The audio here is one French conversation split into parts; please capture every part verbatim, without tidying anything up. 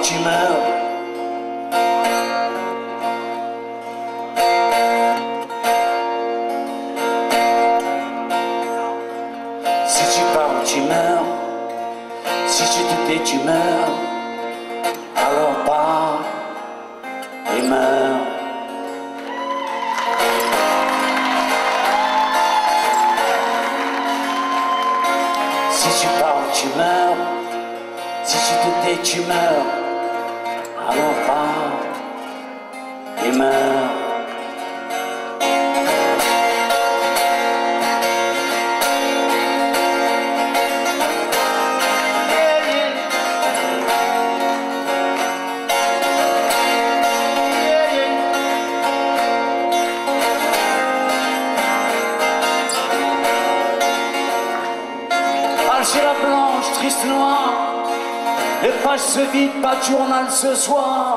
tu meurs, si tu pars, tu meurs, si tu te tais, tu meurs, alors pars et meurs. Si tu pars, tu meurs, si tu te tais, tu meurs, alors pars et meurs. J'ai la blanche, triste noire, les pages se vident, pas de journal ce soir.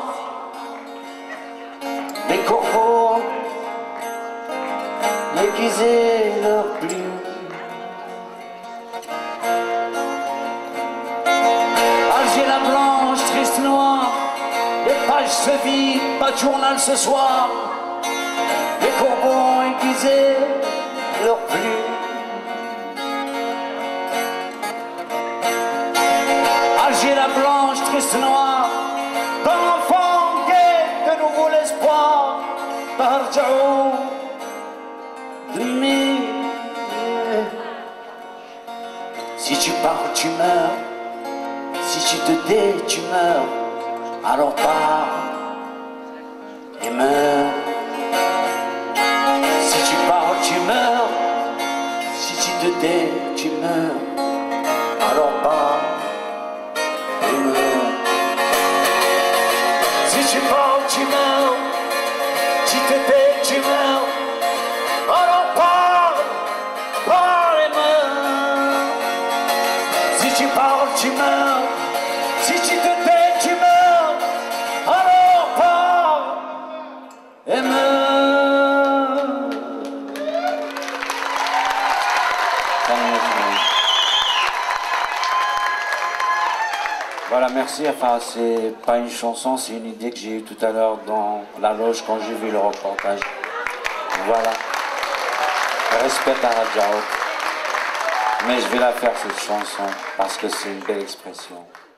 Les corbeaux aiguisaient leurs plumes. Ah, j'ai la blanche, triste noire, les pages se vident, pas de journal ce soir. Les corbeaux aiguisaient leurs plumes. J'ai la blanche, triste noire, d'un enfant gai, de nouveau l'espoir, d'Arjaou, de mi. Si tu pars, tu meurs, si tu te tais, tu meurs, alors pars et meurs. Si tu pars, tu meurs, si tu te tais, tu meurs, alors pars. Si tu pars, tu meurs, si tu te tais, tu meurs, alors pars, pars et meurs. Si tu pars, tu meurs, si tu te tais, tu meurs, alors pars et meurs. Voilà, merci. Enfin, c'est pas une chanson, c'est une idée que j'ai eue tout à l'heure dans la loge quand j'ai vu le reportage. Voilà. Respect à Radjaou. Mais je vais la faire cette chanson parce que c'est une belle expression.